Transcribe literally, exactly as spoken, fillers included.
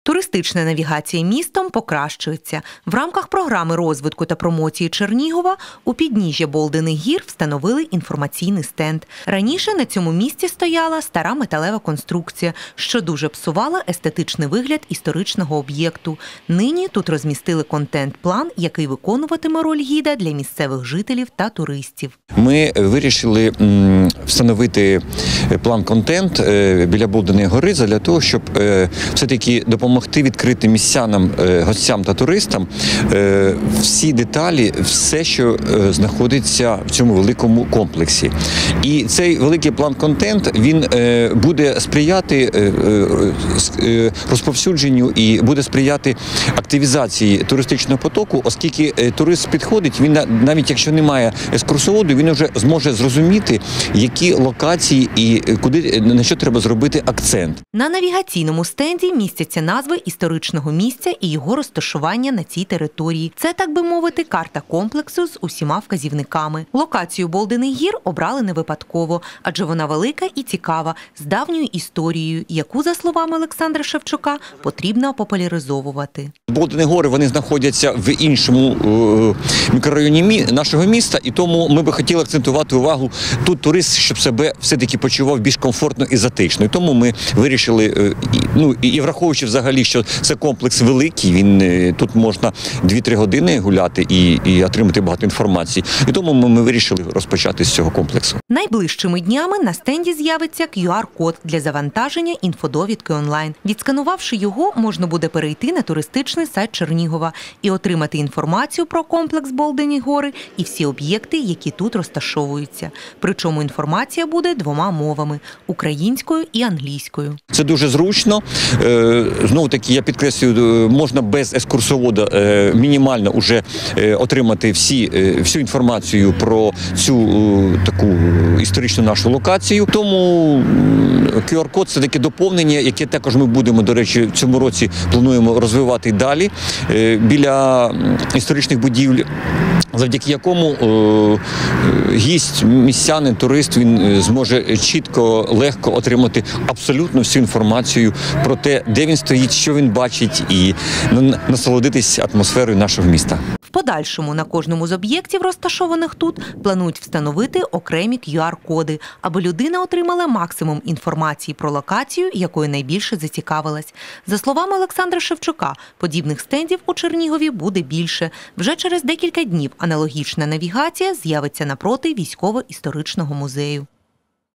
Туристична навігація містом покращується. В рамках програми розвитку та промоції Чернігова у підніжжя Болдиних гір встановили інформаційний стенд. Раніше на цьому місці стояла стара металева конструкція, що дуже псувала естетичний вигляд історичного об'єкту. Нині тут розмістили контент-план, який виконуватиме роль гіда для місцевих жителів та туристів. Ми вирішили встановити план-контент біля Болдиної гори для того, щоб все-таки допомогти відкрити містянам, гостям та туристам всі деталі, все, що знаходиться в цьому великому комплексі. І цей великий план-контент, він буде сприяти розповсюдженню і буде сприяти активізації туристичного потоку, оскільки турист підходить, він навіть якщо немає екскурсоводу, він вже зможе зрозуміти, які локації і куди, на що треба зробити акцент. На навігаційному стенді містяться назви історичного місця і його розташування на цій території. Це, так би мовити, карта комплексу з усіма вказівниками. Локацію Болдиних гір обрали не випадково, адже вона велика і цікава, з давньою історією, яку, за словами Олександра Шевчука, потрібно популяризовувати. Болдині гори, вони знаходяться в іншому мікрорайоні нашого міста, і тому ми би хотіли акцентувати увагу тут турист, щоб себе все-таки почував більш комфортно і затишно. І тому ми вирішили, ну і враховуючи взагалі, що це комплекс великий, він тут можна дві-три години гуляти і, і отримати багато інформації. І тому ми, ми вирішили розпочати з цього комплексу. Найближчими днями на стенді з'явиться кю ар-код для завантаження інфодовідки онлайн. Відсканувавши його, можна буде перейти на туристичний сайт Чернігова і отримати інформацію про комплекс Болдині гори і всі об'єкти, які тут розташовуються. Причому інформація буде двома мовами – українською і англійською. Це дуже зручно. Знову таки, я підкреслюю, можна без екскурсовода мінімально вже отримати всі, всю інформацію про цю таку історичну нашу локацію. Тому кю ар-код – це таке доповнення, яке також ми будемо, до речі, в цьому році плануємо розвивати далі біля історичних будівель, завдяки якому гість, містянин, турист, він зможе чітко, легко отримати абсолютно всю інформацію про те, де він стоїть, що він бачить, і насолодитись атмосферою нашого міста. В подальшому на кожному з об'єктів, розташованих тут, планують встановити окремі кю ар-коди, аби людина отримала максимум інформації про локацію, якою найбільше зацікавилась. За словами Олександра Шевчука, подібних стендів у Чернігові буде більше. Вже через декілька днів аналогічна навігація з'явиться напроти військово-історичного музею.